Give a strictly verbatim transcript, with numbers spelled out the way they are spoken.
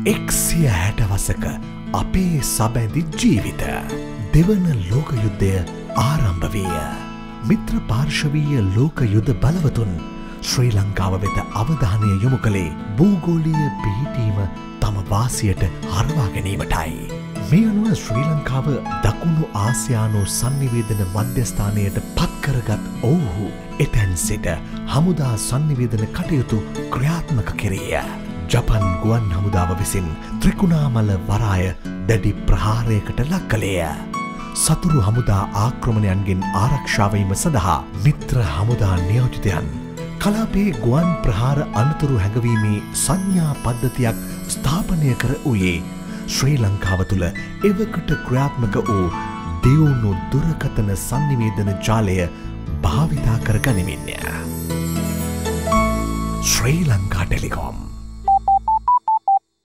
එක්සිය හැට වසක අපේ සබැඳි ජීවිත දෙවන ලෝක යුද්ධය ආරම්භ විය. මිත්‍ර පාර්ශවීය ලෝක යුද බලවතුන් ශ්‍රී ලංකාව වෙත අවධානය යොමු කළේ භූගෝලීය පිහිටීම තම වාසියට හරවා ගැනීමටයි. මේ අනුව ශ්‍රී ලංකාව දකුණු ආසියානු සංනිවේදන මධ්‍යස්ථානයට පත්කරගත් ඔවුහු එතැන් සිට හමුදා සංනිවේදන කටයුතු ක්‍රියාත්මක කෙරේය. ජපන් ගුවන් හමුදාව විසින් ත්‍රිකුණාමල වරාය දැඩි ප්‍රහාරයකට ලක් කළේය. සතුරු හමුදා ආක්‍රමණයන්ගෙන් ආරක්ෂාවීම සඳහා මිත්‍ර හමුදා නියෝජිතයන් කලාපයේ ගුවන් ප්‍රහාර අනතුරු හැඟවීමේ සංඥා පද්ධතියක් ස්ථාපනය කර වූයේ ශ්‍රී ලංකාව තුළ එවකට ක්‍රියාත්මක වූ දියුණු දුරකථන සංනිවේදන ජාලය භාවිතා කර ගනිමින්ය. ශ්‍රී ලංකා ටෙලිකොම්